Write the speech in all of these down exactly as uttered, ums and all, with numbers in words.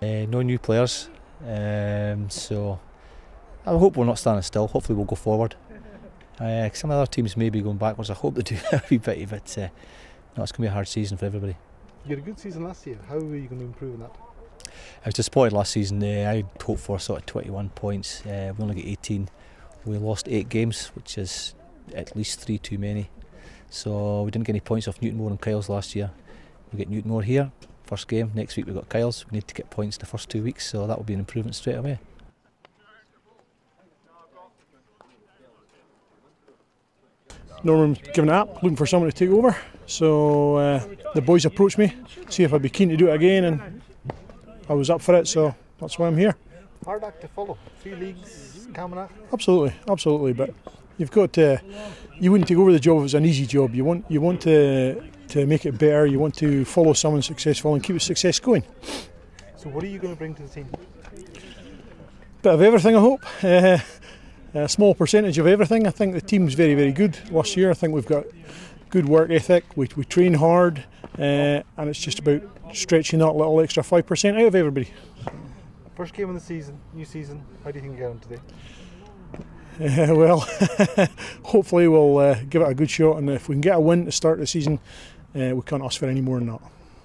Uh, no new players, um, so I hope we're not standing still. Hopefully we'll go forward. Uh, some other teams may be going backwards. I hope they do a wee bit, but uh, no, it's going to be a hard season for everybody. You had a good season last year. How are you going to improve on that? I was disappointed last season. Uh, I hoped for sort of twenty-one points. Uh, we only got eighteen. We lost eight games, which is at least three too many. So we didn't get any points off Newtonmore and Kyles last year. We get Newtonmore here, first game. Next week we've got Kyles. We need to get points the first two weeks, so that will be an improvement straight away. Norman's given it up, looking for someone to take over. So uh, the boys approached me, see if I'd be keen to do it again, and I was up for it, so that's why I'm here. Hard act to follow. Three leagues, Camanachd. Absolutely, absolutely. But you've got to, you wouldn't take over the job if it was an easy job. You want, you want to to make it better. You want to follow someone successful and keep the success going. So what are you going to bring to the team? Bit of everything, I hope. Uh, a small percentage of everything. I think the team's very, very good last year. I think we've got good work ethic. We we train hard, uh, and it's just about stretching that little extra five percent out of everybody. First game of the season, new season. How do you think you get on today? Uh, well, hopefully we'll uh, give it a good shot, and if we can get a win to start the season, uh, we can't ask for any more than that.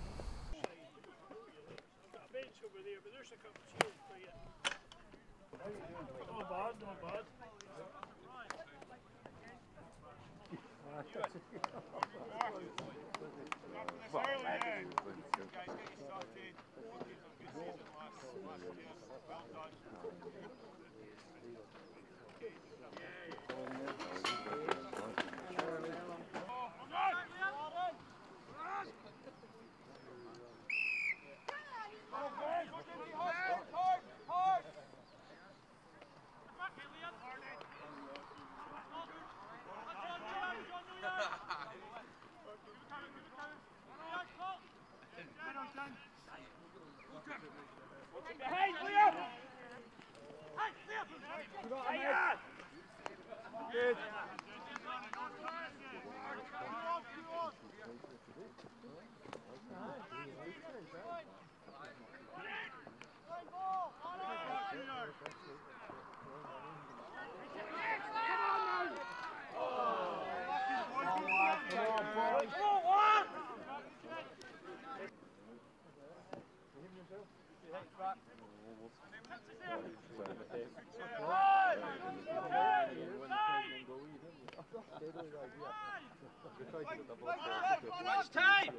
Much time!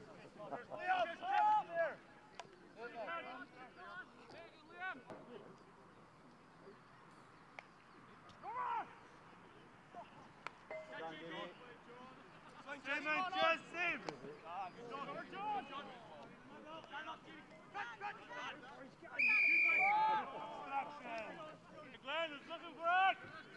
Glenn is looking for it!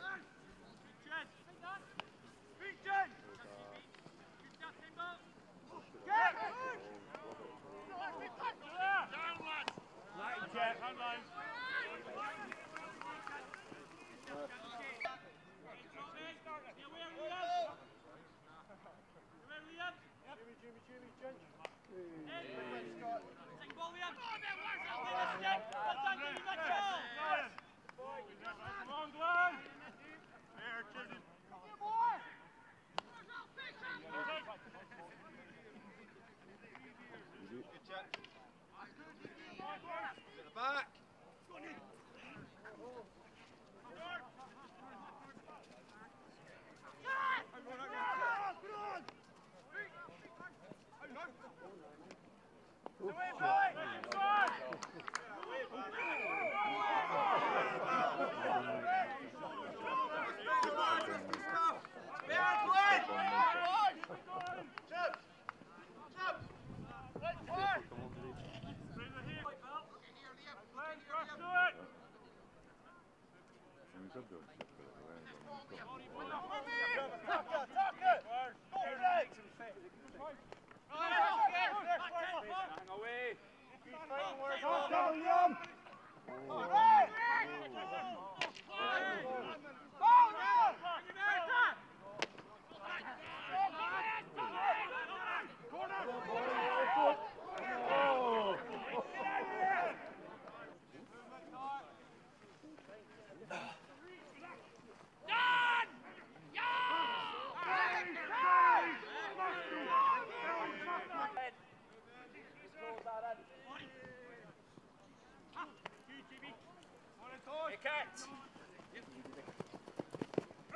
Back.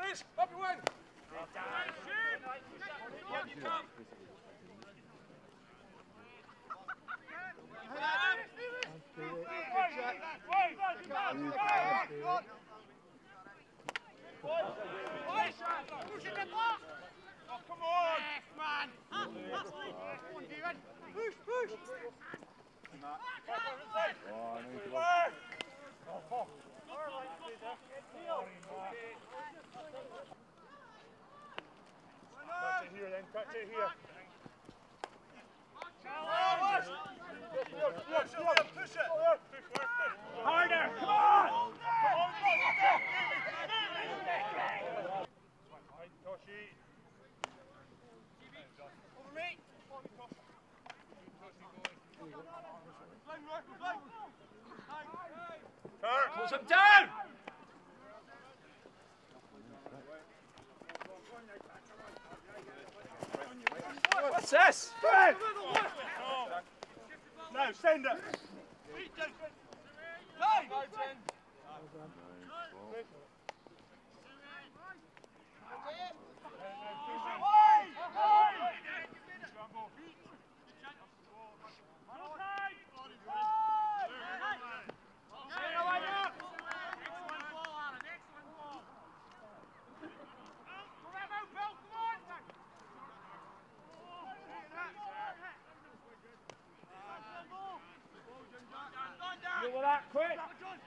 Please, up you win. Up you come. Oh, come on! Man! Push, push! Catch it here then, catch it here. Push it! Harder! Come on! Over me! Close him down! What's this? Now, send it! Deal with that, quick!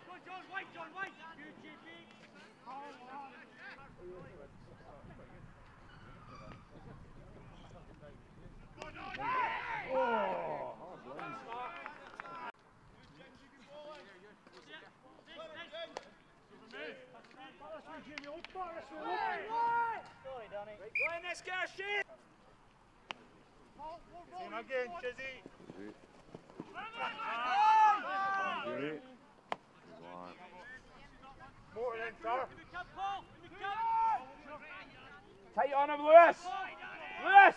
Right, let's get a shit! Same again, Chizzy. More than sir. Tight on him, Lewis! Lewis!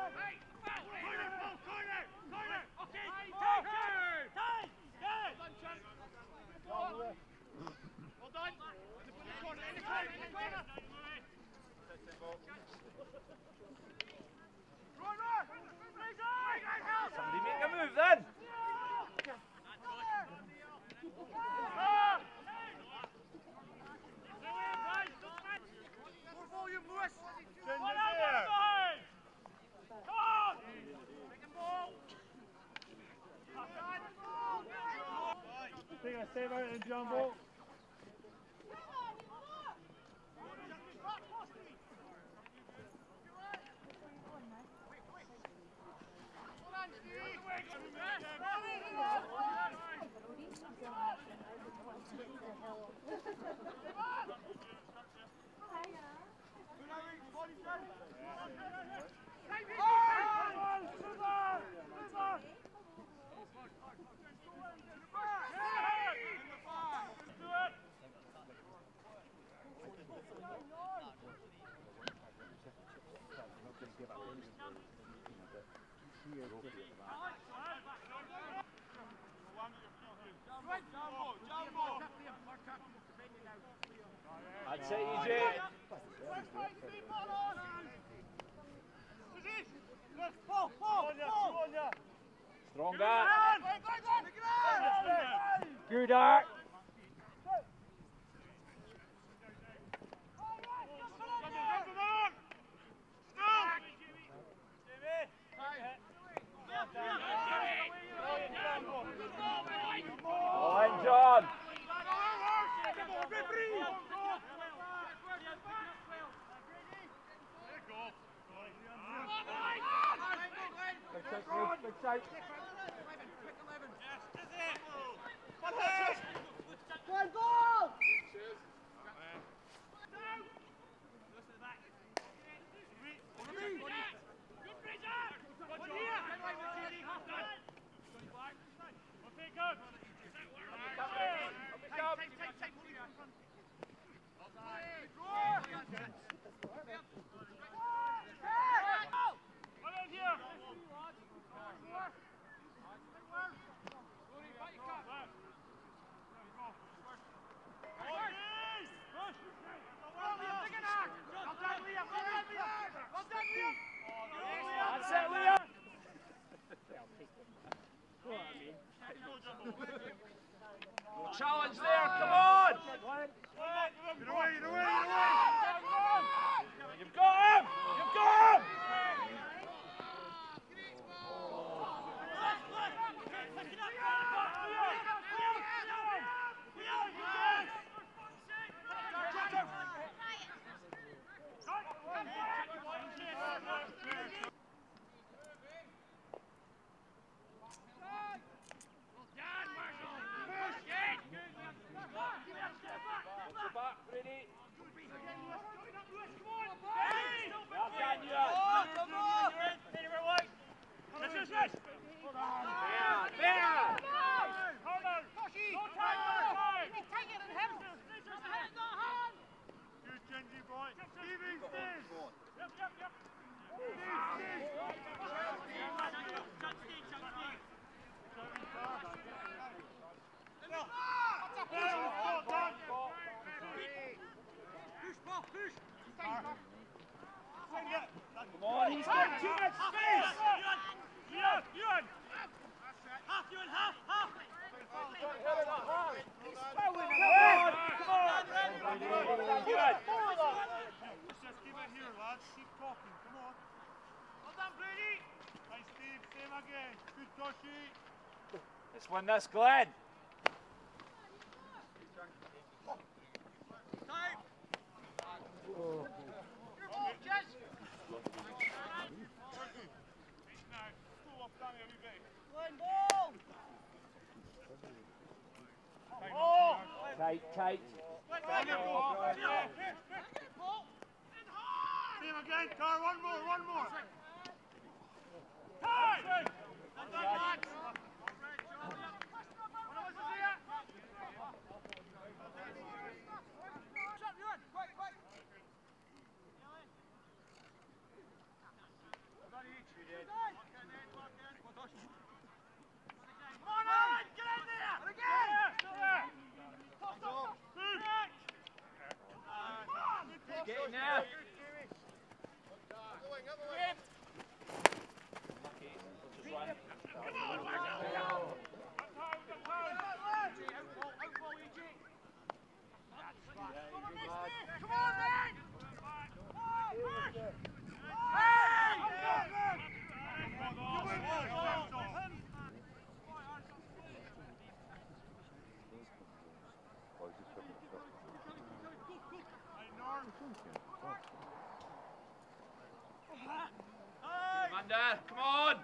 Somebody make a move then! Take a save out and jumbo. That's it, E J. Strong guy. Good art. Line, John. Big sight. One goal! it, Leah! No challenge there, come on! Get away, get away, get away! You've got him! You've got him! Back, ready? Come on, he's got too much space! Ewan! Ewan! Half, Ewan, half, half! He's fouling it! Come on! Ewan! Just keep it here, lads. Keep talking. Come on. Well done, Brady! Nice, Steve. Same again. Good, Toshy. Let's win this, Glenn! Time! Oh. Your ball, Jess! One ball! Oh! Tight, tight. Same again, Car. One more, one more. Time! Get in there! Amanda, come on!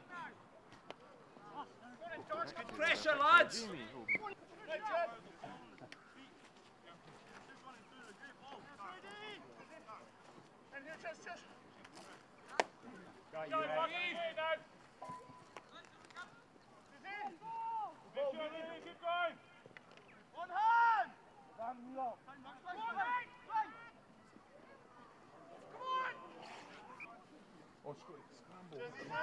That's good pressure, lads! Got you, Ed. Keep going! One hand! Come on! Oh, scramble.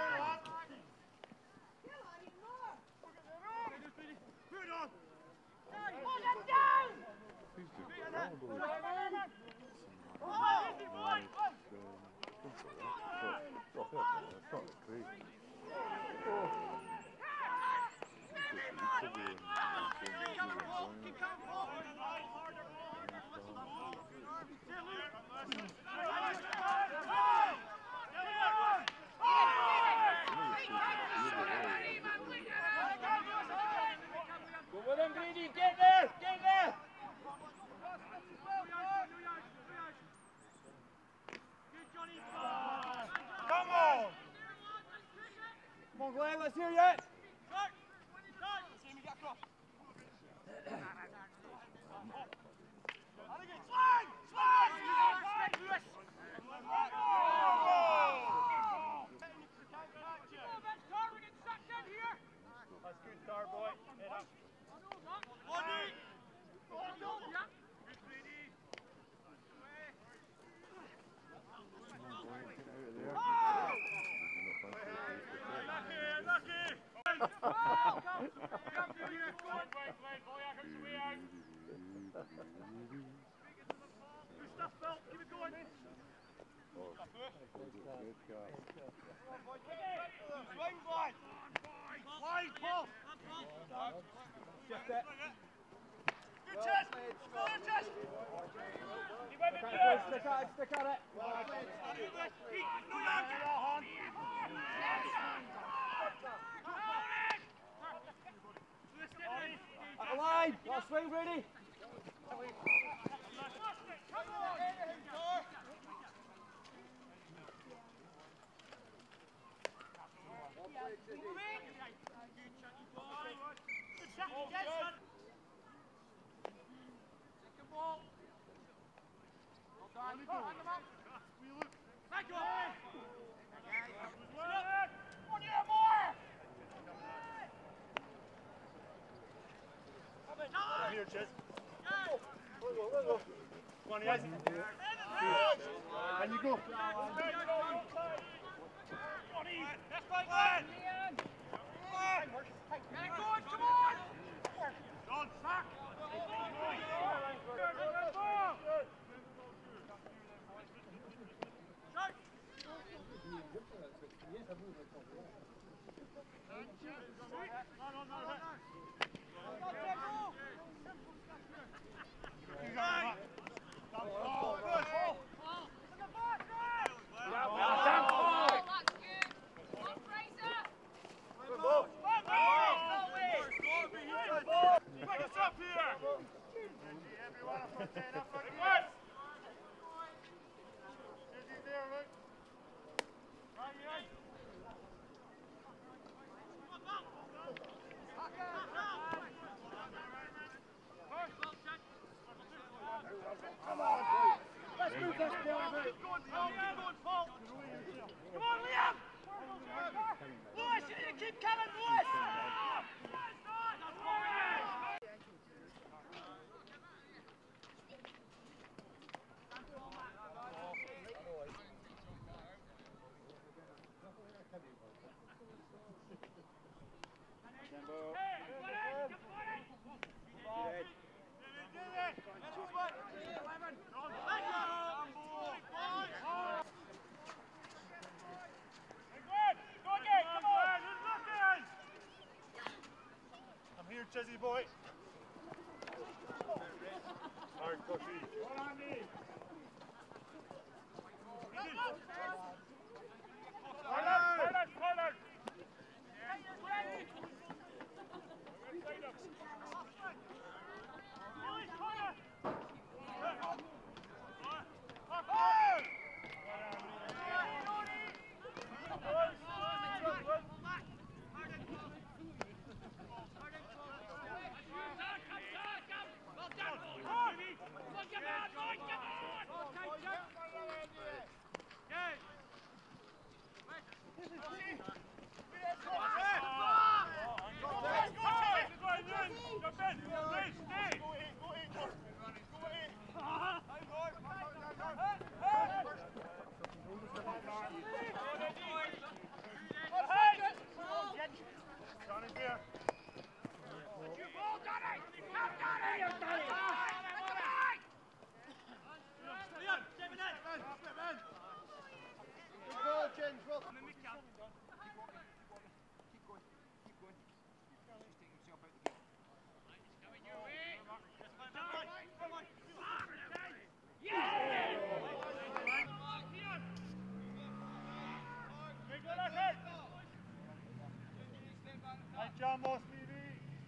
Put on! Hold him down! Go with him, Brady! Get there! Get there! Come on! Come on, Glenn, let's hear it! Swing! Swing! That's good, star boy. Head up. Keep it going. Shift it. Good chest! Still your chest! Stick at it, stick at it. No yard! At the line. Last swing, Brady. Here, Chess. Come on, guys. And you go. That's my man. Come on. Don't sack. Chessy boy. Hard coffee. John Moss T V.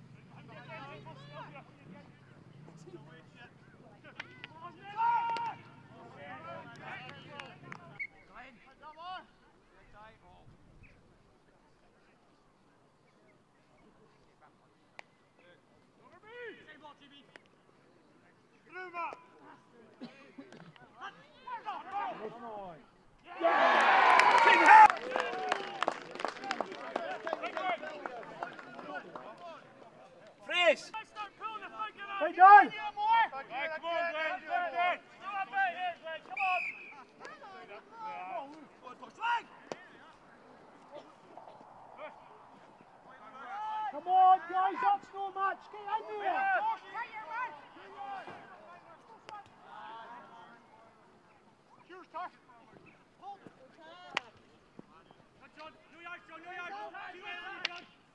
Hey, John! Come on, guys, that's no match. Get in there! Here's tough.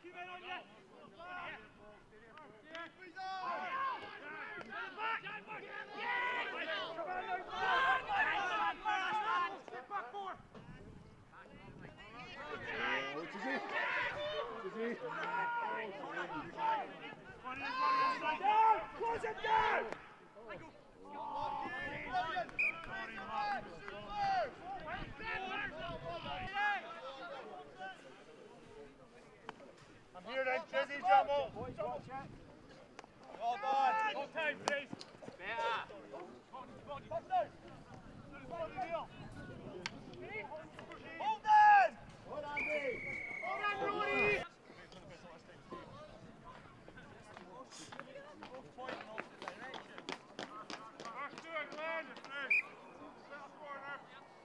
Close it down! I'm here then, Jizzy, Jamal. Well done. Hold time, please. Better. Hold on! Hold on, Dave. Hold on, Rory. Let's do it, Glenn. Set up corner.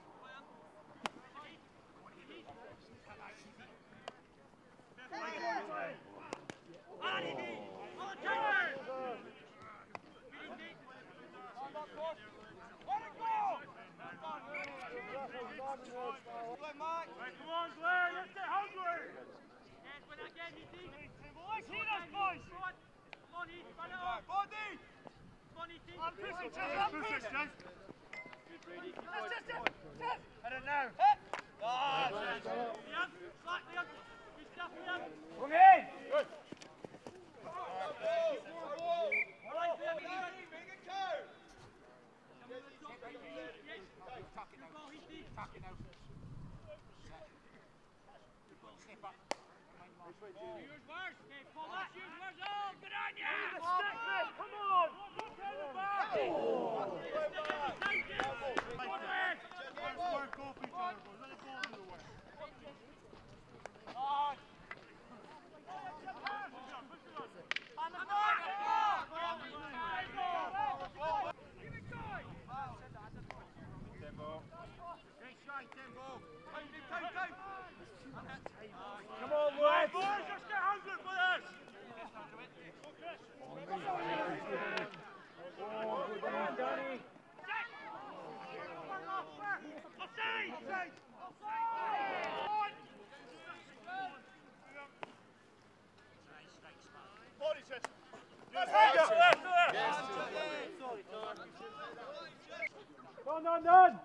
Right, come on, Glenn, let's get hungry! Yes, when I get it, Dee. Let's hit us, boys! Come on, come on, Heath, run it off. Body! Come on, Heath. I'm pushing, Chaz, I'm pushing! Chaz. Let's just hit! Chaz! Hit it now! Hit! Ah! Liam, slack, Liam. Good stuff, Liam. Come in! Good! Come on! Come on, boys! Let's get hungry for this! Come on, Danny! Offside! Offside! Body set! Yes, Done, done, done!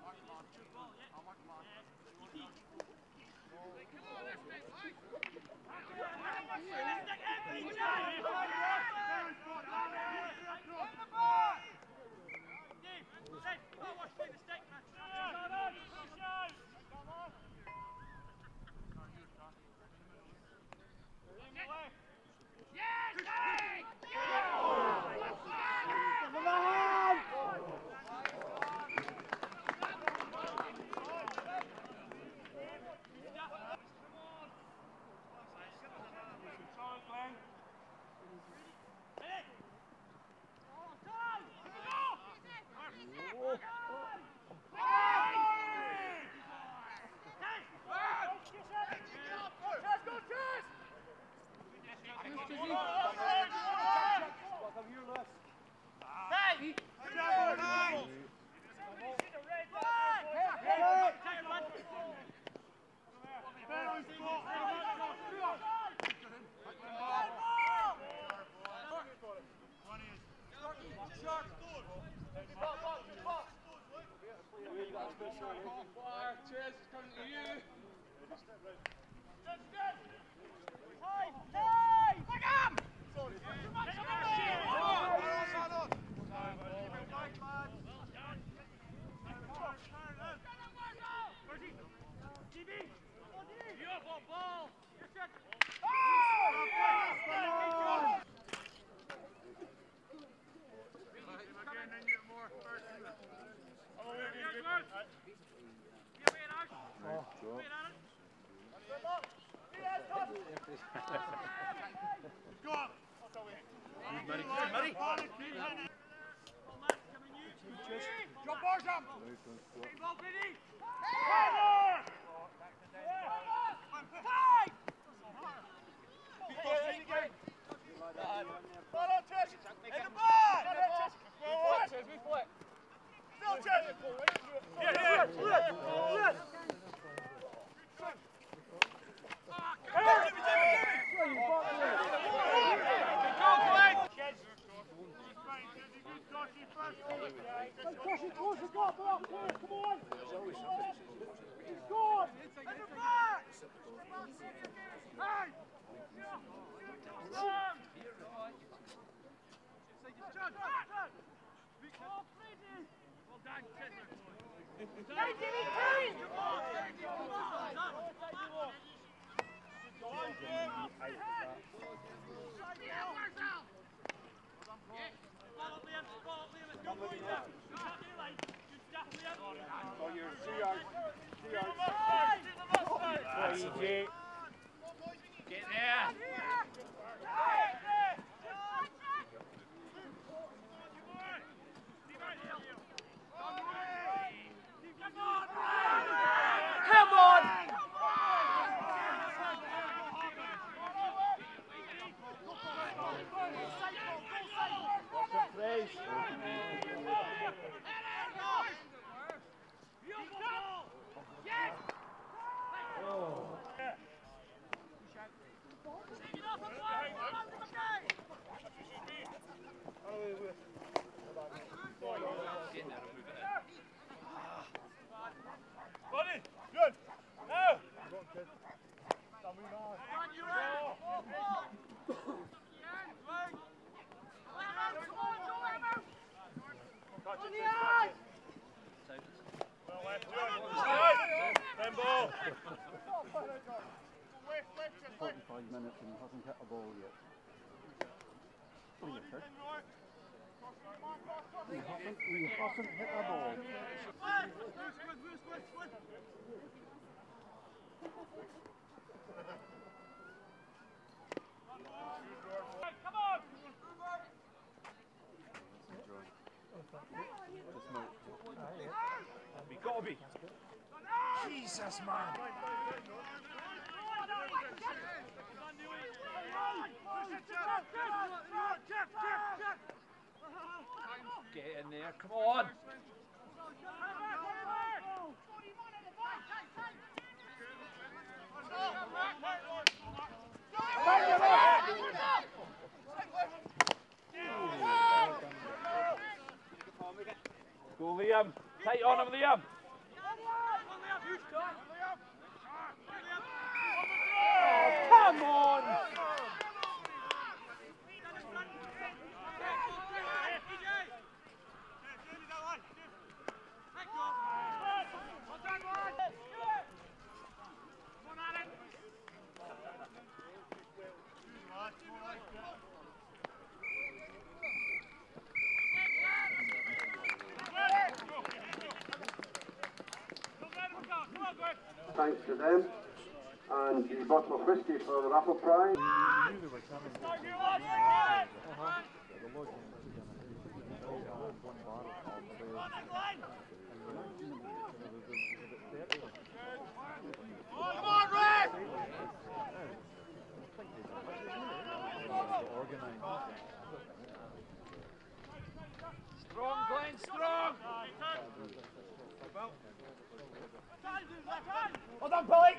Drop bars up! Involve Vinny! Get there! Come on! Buddy, good. Now. Then ball. forty-five minutes and he hasn't hit a ball yet. He hasn't, he hasn't hit a ball. Come on. We gotta be. Jesus, man. Get in there, come on. Go Liam, tight on him Liam. Oh, come on! Thanks to them, and the bottle of whiskey for the raffle prize. Come on, Red! Strong, Glenn, strong! Well done, Billy!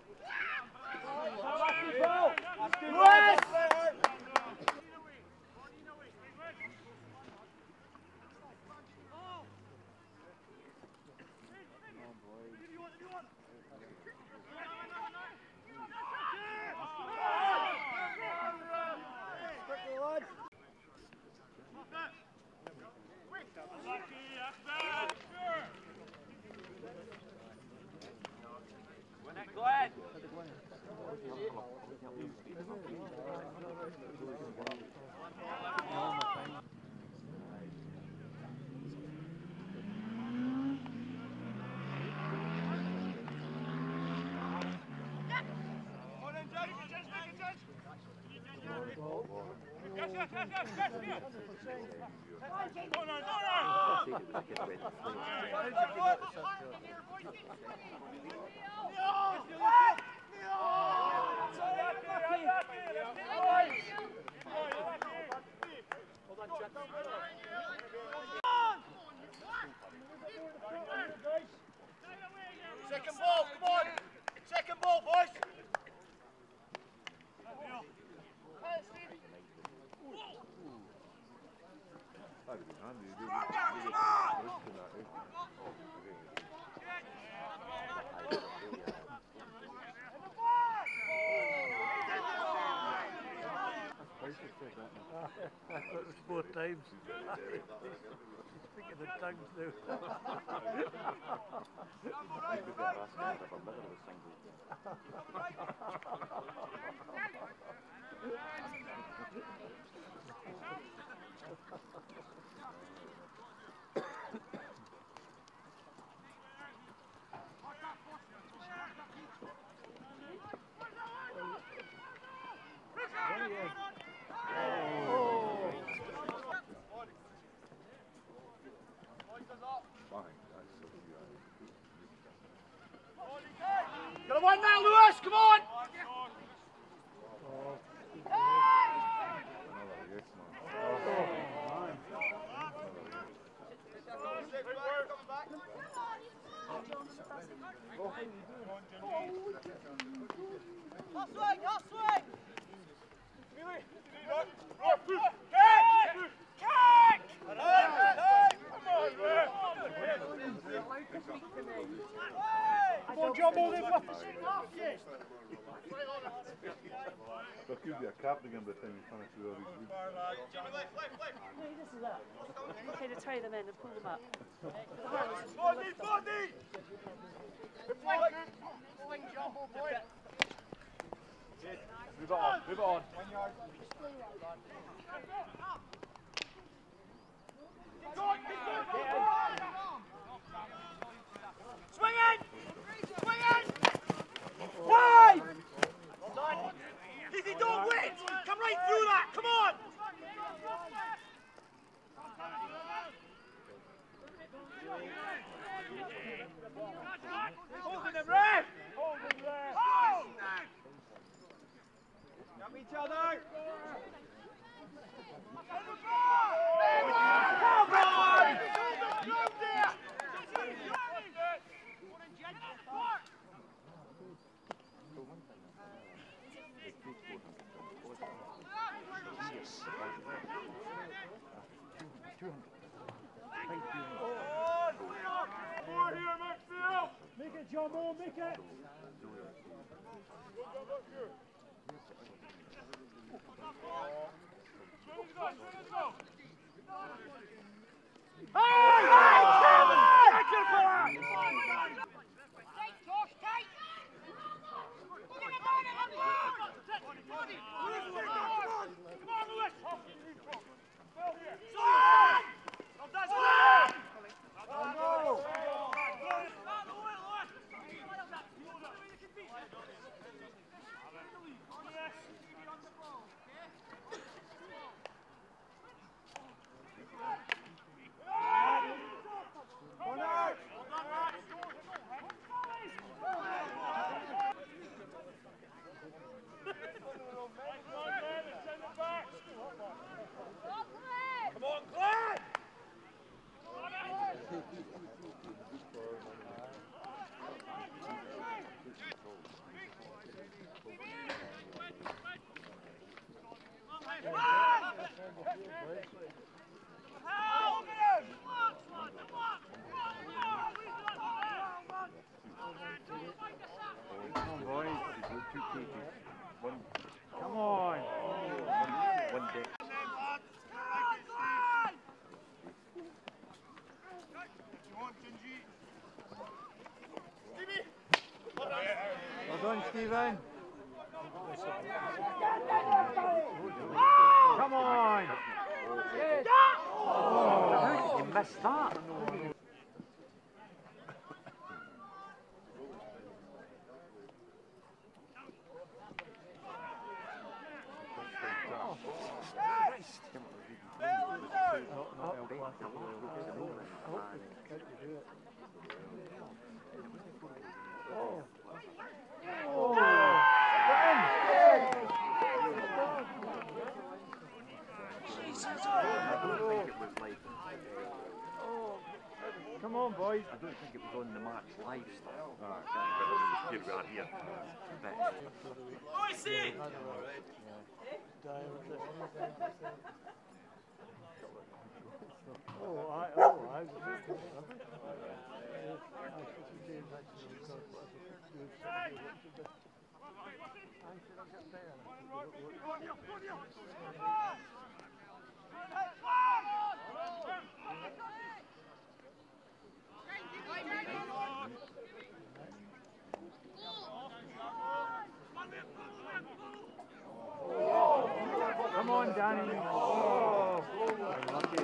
Lucky ball! West! Win it, Glenn! Yes, yes, yes, yes, yes, here. No, no, no, Second ball, come on! Second ball, boys! I got this four times. He's speaking in tongues now. Got a one now, Lewis, come on! Half swing, half swing! Come on, Jumbo, they've left the second half yet. There could be a cardigan by the time you finish with all these weeks. No, this is up. Okay, to tie them in and pull them up. Body, body! Swing, Jumbo, boy! Move it on, move it on. Swing in! Swing in! Five! Easy, don't wait! Come right through that, come on! Holding them, ref! Holding them! Hold! Got each other! Come on! Make it, Jumbo, make it! Come on! One day. Well done, Stephen. Come on! Oh, you missed that. Come on, boys. I don't think it was on the match live style. Oh, I can't remember here. I see! Oh, I, oh, I on, Danny. Oh, unlucky.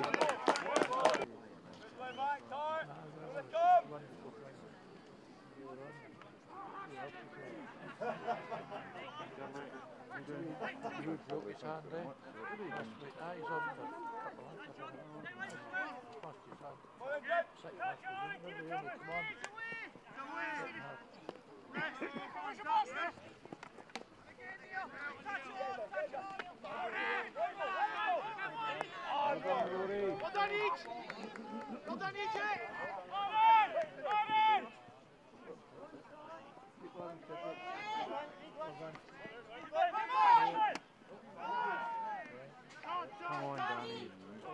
Come on, Danny.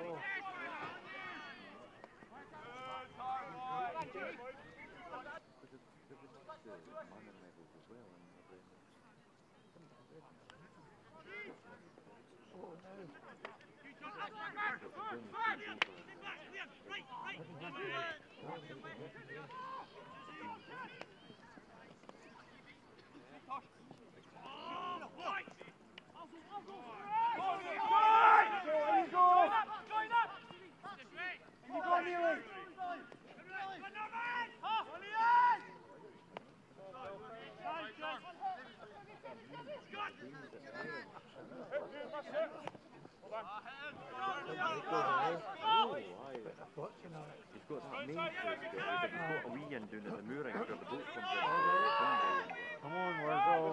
He's got that main place there, but he's got a wee end down at the mooring where the boat comes in. Come on, Wurzel.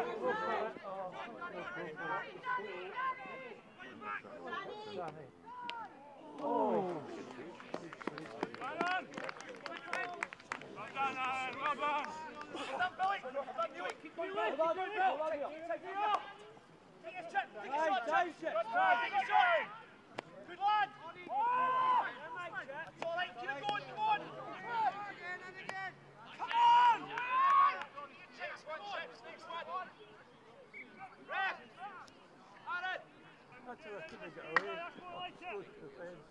Oh! Well done! Well done, Alan, well done! Well done, Billy! Well done, Billy! Keep going, Billy! Keep going, Bill! Take it off! Take a shot! Take a shot! Take a shot! Good lad! Oh! That's all right, keep it going, come on! Again and again! Come on! Next one, Chips, next one! Ref! Aaron! That's how I couldn't get away. That's more like it! Close to the fence.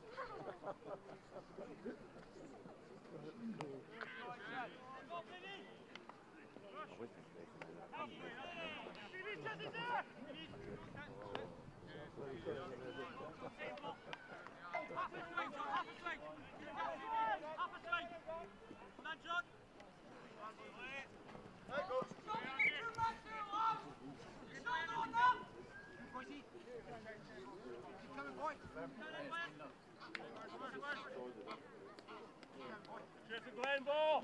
Cheers to Glenn ball!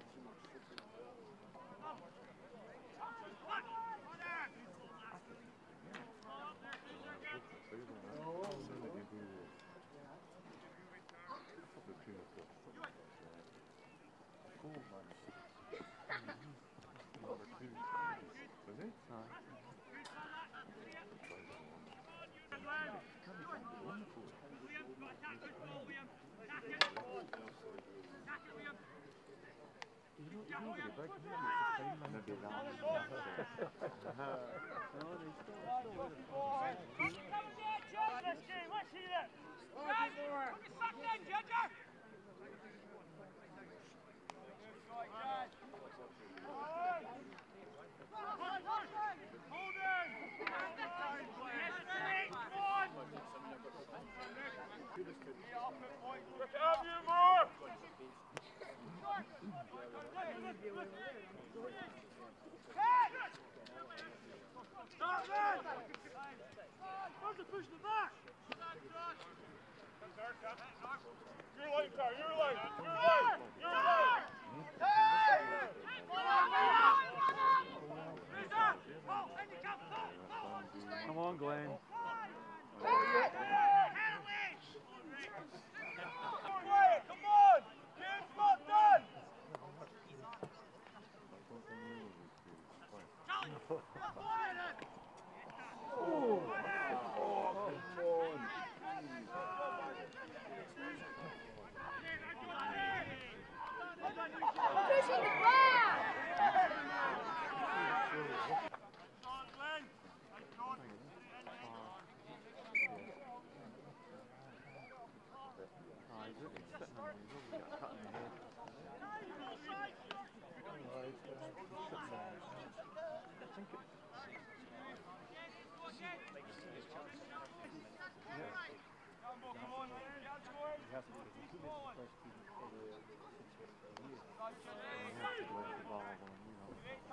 You're late, sir. You're late. You're late. You're late. Come on, Glenn. Quiet, come on. Game's not done. Oh. Pushing the ground! has to because he's the first team of the six years. And he has to go into the ball and, you know.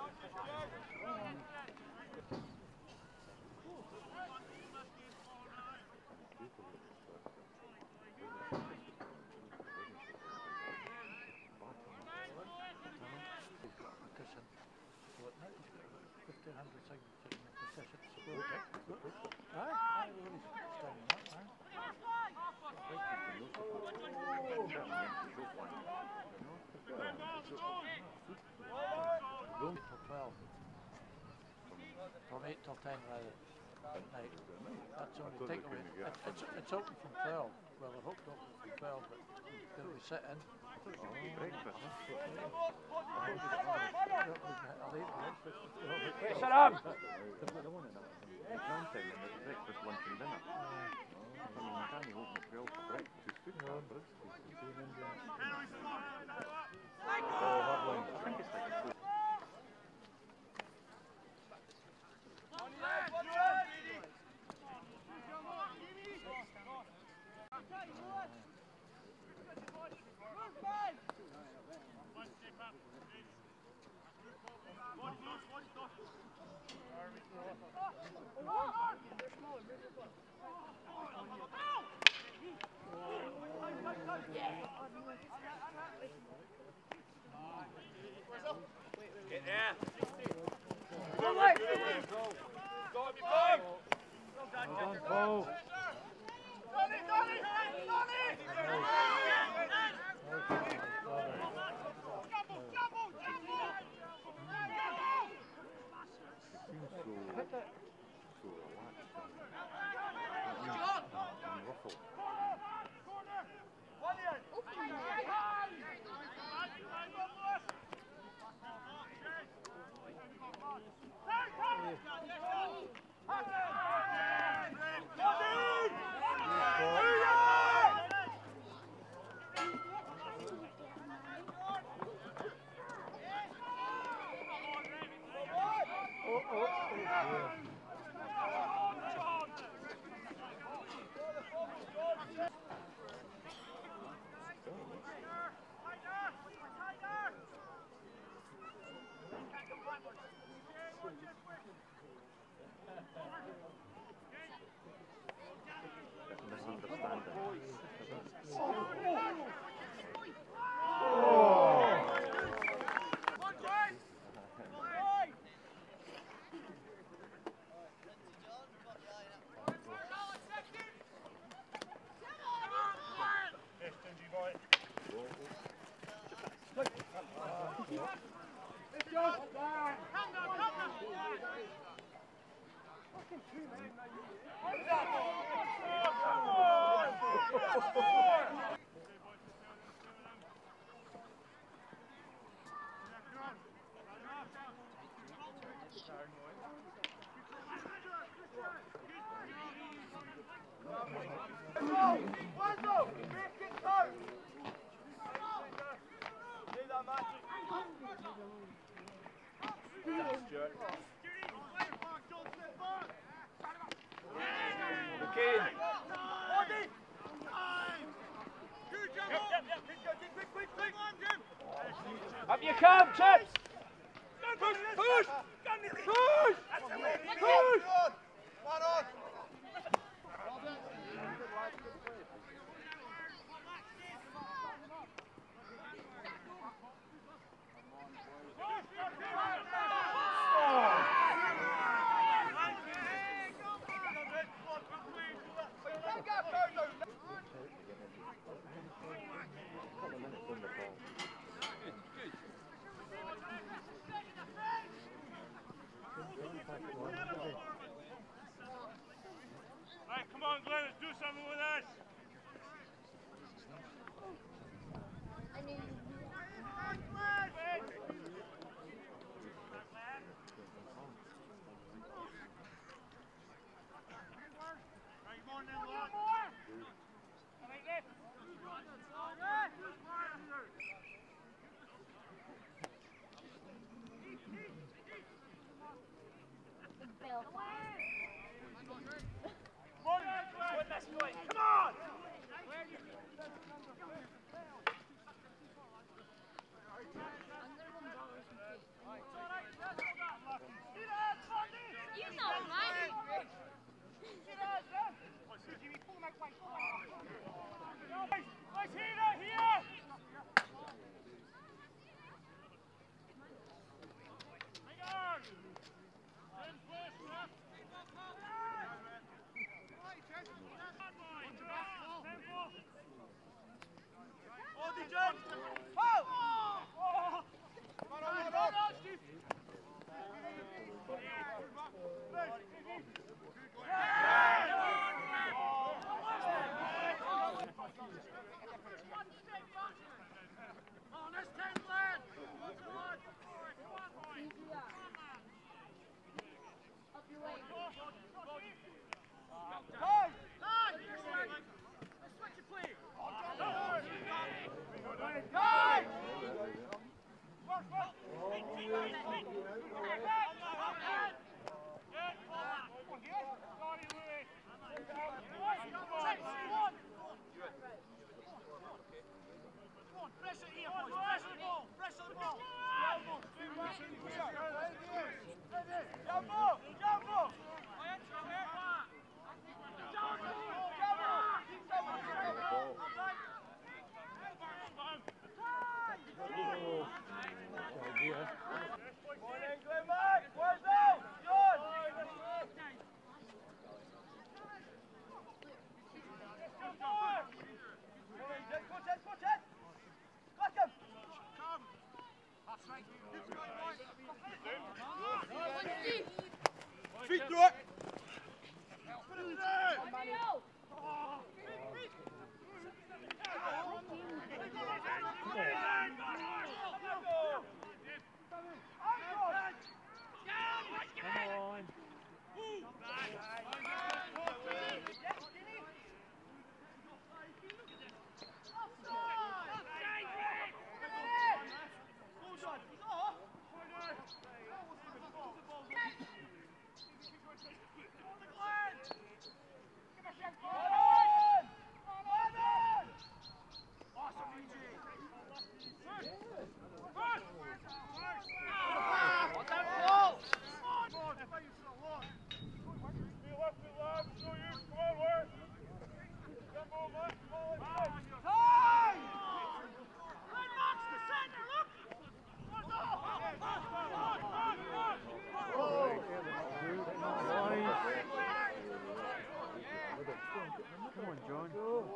fifteen hundred signatures in the petition to support it. Aye, everybody's standing up, aye. Till twelve. From eight till ten rather at night. That's only takeaway. It, it's, it's open from twelve. Well, I hope it's open from twelve, but they'll be sitting. Breakfast. Shut up! Breakfast, lunch and dinner. I mean, you can't open at twelve for breakfast. It's food for breakfast. I think it's like a food. Get there. Go, Mike. Go. Go, go. Well done, Paul. Donny, Donny, Donny. Jumbo, jumbo, jumbo. So relaxed and ruffled. Up you come, chaps! Push! Push! Push! Push! One on! Right, come on, Glenn, do something with us. Come on! Come on, John.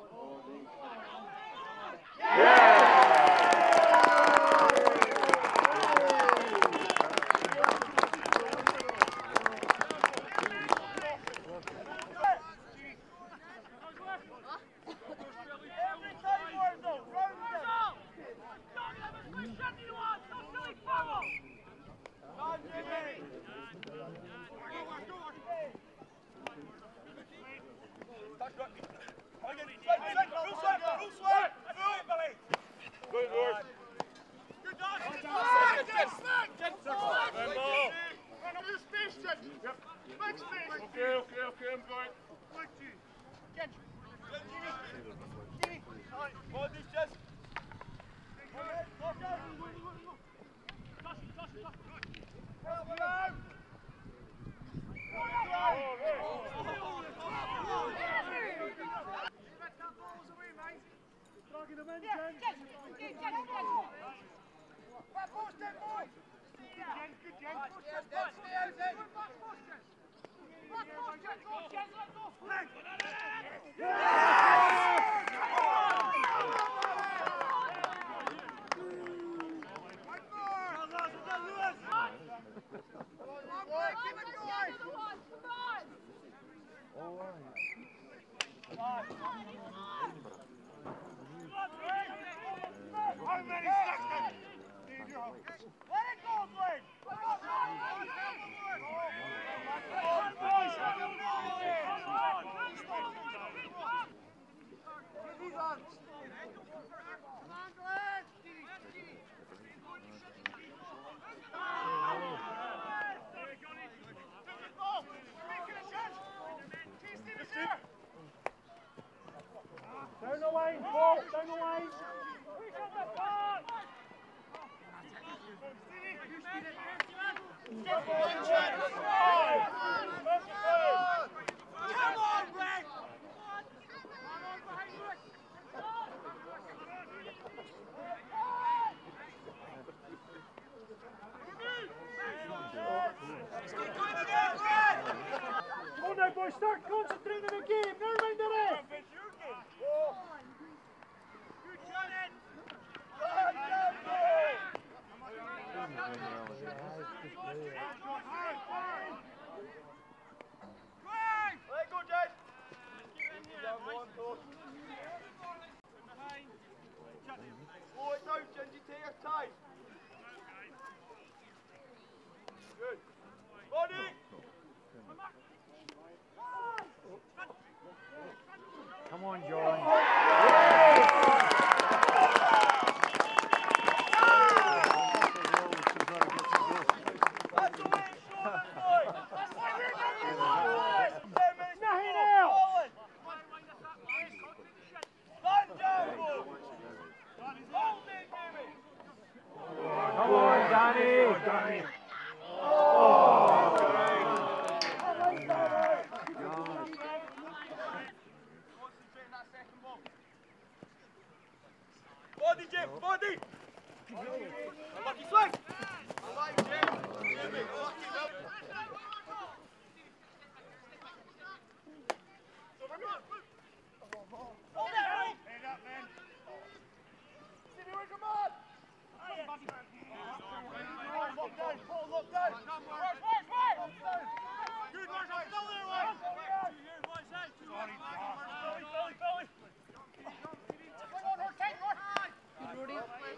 Okay, okay, okay, I'm going. Down the line, Paul, down the line. Come on, Brad! Come on now, boys, start concentrating on the game, never mind the rest. Let go, Jed! Slow it down, Shinty, take your time. Good. Body! Come on, John. That's the way it's shown, boy! Nothing else! Stand down, boy! Hold it, Jimmy! Come on, Danny. Danny! Body, Jim! Body! Lucky swing! Alive, Jim! Jimmy, lucky up! Hold it, head up, man! Stevie, where's your man? Paul, lock down! Paul, lock down! Where's, where's, where's? Lock down! Good, where's I'm still there, one! Sorry, Billy, Billy, Billy! Swing on, Horse, take, Horse! Good, Rory.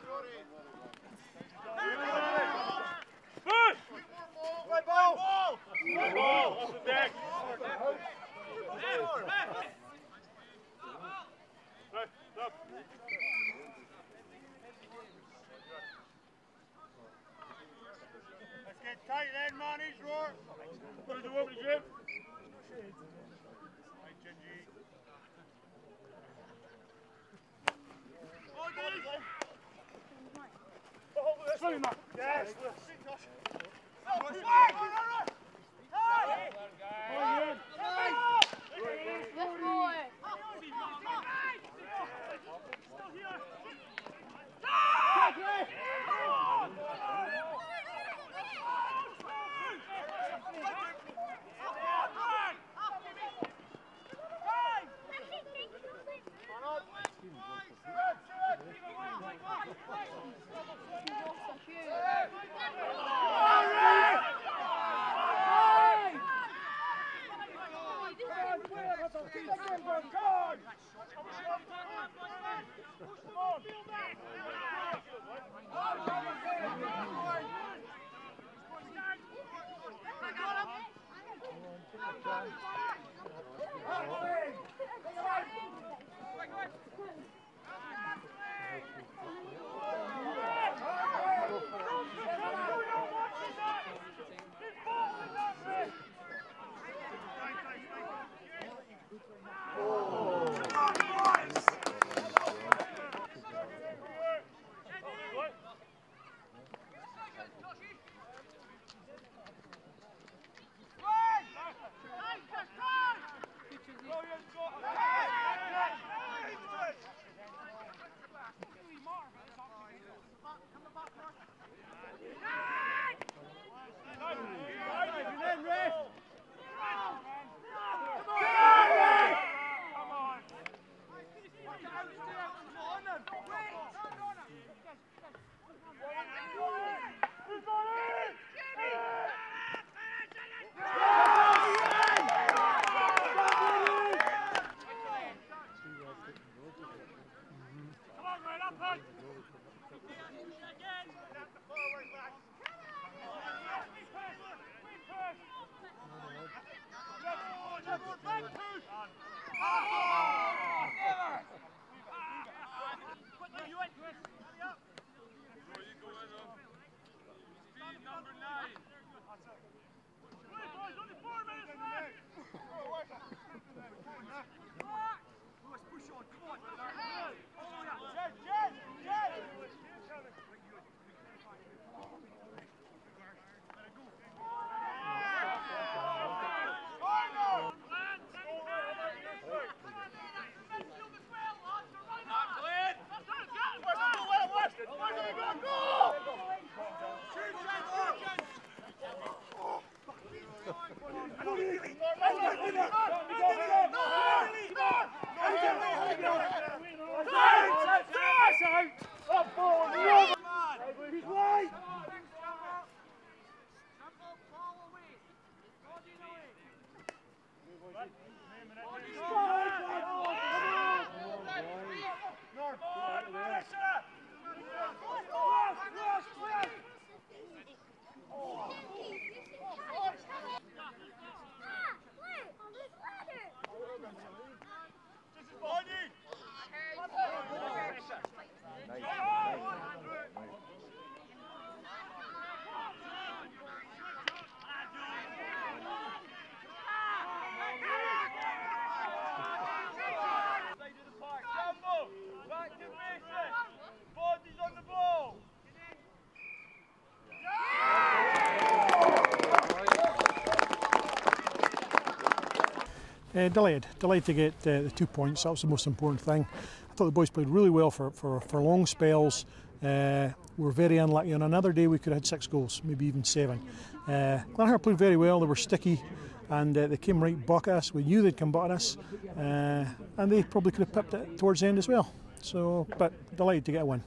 Push! Play ball! Play ball! Off the deck! Right, stop. Let's get tight then, man, he's roar. What do you want me to do? Right, Shinty. Swing him up. Yes. Yes, boy. Uh, delighted, delighted to get uh, the two points. That was the most important thing. I thought the boys played really well for, for, for long spells. Uh, we were very unlucky. On another day we could have had six goals, maybe even seven. Uh, Glenurquhart played very well. They were sticky and uh, they came right back at us. We knew they'd come back at us uh, and they probably could have pipped it towards the end as well. So, but delighted to get a win.